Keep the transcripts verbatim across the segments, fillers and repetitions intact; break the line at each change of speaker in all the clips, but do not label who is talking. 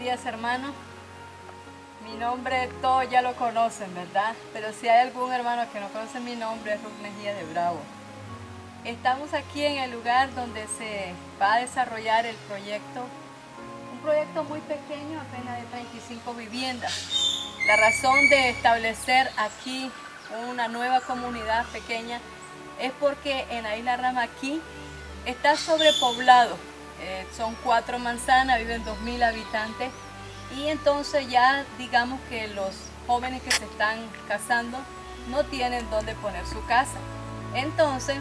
días, hermanos. Mi nombre todos ya lo conocen, ¿verdad? Pero si hay algún hermano que no conoce mi nombre, es Ruth Mejía de Bravo. Estamos aquí en el lugar donde se va a desarrollar el proyecto, un proyecto muy pequeño, apenas de treinta y cinco viviendas. La razón de establecer aquí una nueva comunidad pequeña es porque en la isla Ramaquí está sobrepoblado. Eh, son cuatro manzanas, viven dos mil habitantes y entonces ya digamos que los jóvenes que se están casando no tienen dónde poner su casa. Entonces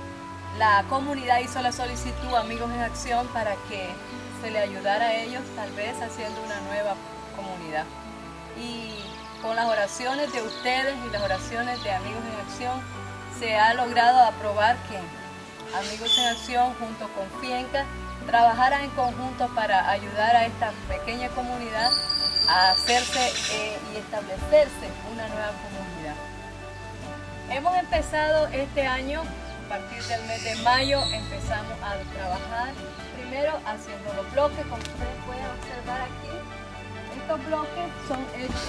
la comunidad hizo la solicitud a Amigos en Acción para que se le ayudara a ellos, tal vez haciendo una nueva comunidad. Y con las oraciones de ustedes y las oraciones de Amigos en Acción se ha logrado aprobar que Amigos en Acción junto con Fienca trabajaran en conjunto para ayudar a esta pequeña comunidad a hacerse eh, y establecerse una nueva comunidad. Hemos empezado este año, a partir del mes de mayo, empezamos a trabajar primero haciendo los bloques, como ustedes pueden observar aquí. Estos bloques son hechos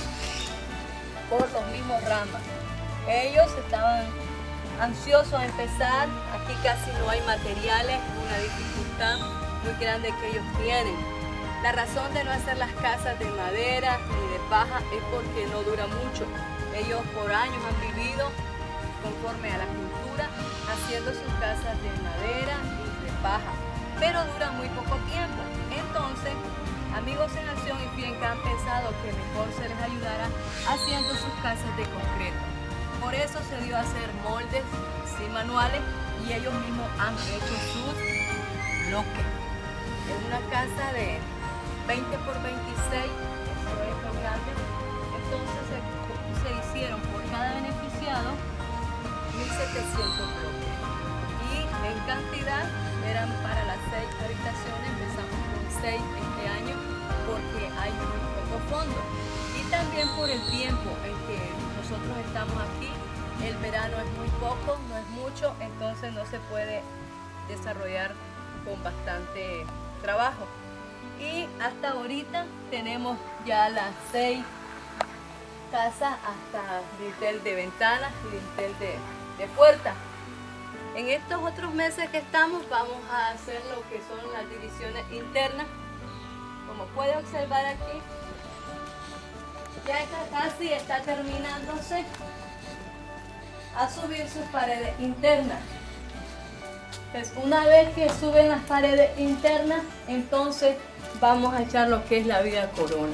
por los mismos ramas. Ellos estaban ansiosos a empezar, aquí casi no hay materiales, una dificultad muy grande que ellos tienen. La razón de no hacer las casas de madera ni de paja es porque no dura mucho. Ellos por años han vivido conforme a la cultura, haciendo sus casas de madera y de paja, pero duran muy poco tiempo. Entonces, Amigos en Acción y Fienca han pensado que mejor se les ayudara haciendo sus casas de concreto. Por eso se dio a hacer moldes, sí, manuales, y ellos mismos han hecho sus bloques. Es una casa de veinte por veintiséis, eso es lo grande. Entonces se, se hicieron por cada beneficiado mil setecientos bloques. Y en cantidad eran para las seis habitaciones, empezamos con seis este año porque hay muy poco fondo. Y también por el tiempo en que nosotros estamos aquí, el verano es muy poco, no es mucho, entonces no se puede desarrollar con bastante trabajo. Y hasta ahorita tenemos ya las seis casas hasta dintel de ventanas y dintel de, de puertas. En estos otros meses que estamos vamos a hacer lo que son las divisiones internas. Como puede observar aquí, ya casi está terminándose a subir sus paredes internas. Pues una vez que suben las paredes internas, entonces vamos a echar lo que es la viga corona.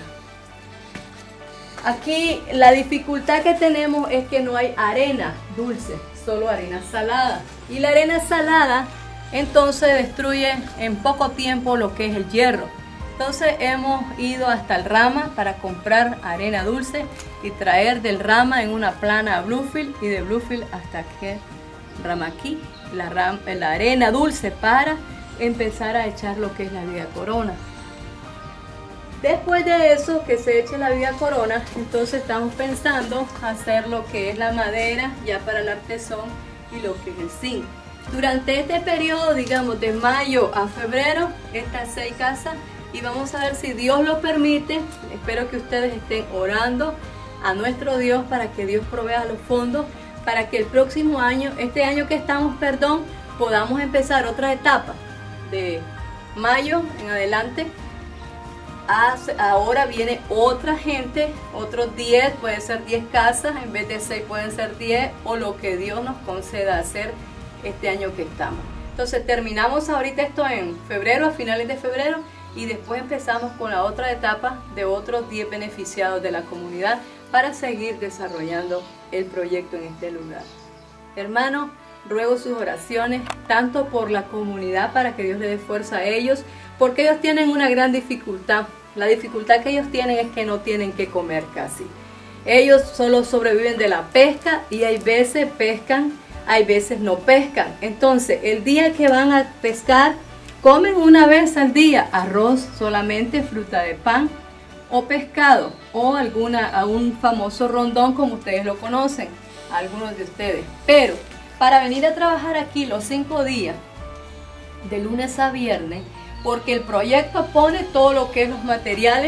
Aquí la dificultad que tenemos es que no hay arena dulce, solo arena salada. Y la arena salada entonces destruye en poco tiempo lo que es el hierro. Entonces hemos ido hasta el Rama para comprar arena dulce y traer del Rama en una plana a Bluefield y de Bluefield hasta que Ramaquí la, ram, la arena dulce para empezar a echar lo que es la viga corona. Después de eso, que se eche la viga corona, entonces estamos pensando hacer lo que es la madera ya para el artesón y lo que es el zinc. Durante este periodo, digamos de mayo a febrero, estas seis casas, y vamos a ver si Dios lo permite. Espero que ustedes estén orando a nuestro Dios para que Dios provea los fondos para que el próximo año, este año que estamos, perdón, podamos empezar otra etapa de mayo en adelante. Ahora viene otra gente, otros diez, puede ser diez casas, en vez de seis pueden ser diez, o lo que Dios nos conceda hacer este año que estamos. Entonces terminamos ahorita esto en febrero, a finales de febrero, y después empezamos con la otra etapa de otros diez beneficiados de la comunidad para seguir desarrollando el proyecto en este lugar. Hermanos, ruego sus oraciones tanto por la comunidad para que Dios le dé fuerza a ellos, porque ellos tienen una gran dificultad. La dificultad que ellos tienen es que no tienen que comer casi. Ellos solo sobreviven de la pesca y hay veces pescan, hay veces no pescan. Entonces el día que van a pescar, comen una vez al día arroz solamente, fruta de pan o pescado o alguna, un famoso rondón como ustedes lo conocen, algunos de ustedes. Pero para venir a trabajar aquí los cinco días, de lunes a viernes, porque el proyecto pone todo lo que es los materiales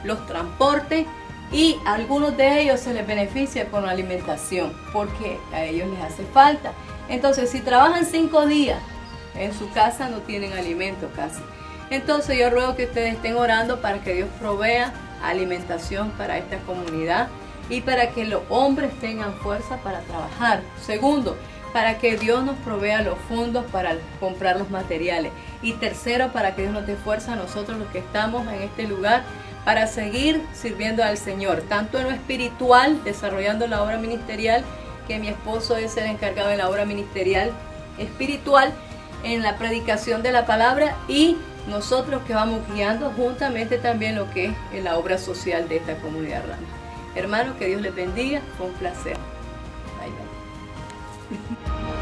los transporte y a algunos de ellos se les beneficia con la alimentación porque a ellos les hace falta. Entonces, si trabajan cinco días en su casa no tienen alimento casi. Entonces yo ruego que ustedes estén orando para que Dios provea alimentación para esta comunidad y para que los hombres tengan fuerza para trabajar. Segundo, para que Dios nos provea los fondos para comprar los materiales. Y tercero, para que Dios nos dé fuerza a nosotros los que estamos en este lugar para seguir sirviendo al Señor, tanto en lo espiritual, desarrollando la obra ministerial, que mi esposo es el encargado de la obra ministerial espiritual, en la predicación de la palabra, y nosotros que vamos guiando juntamente también lo que es en la obra social de esta comunidad Rama. Hermanos, que Dios les bendiga, fue un placer. Bye, bye.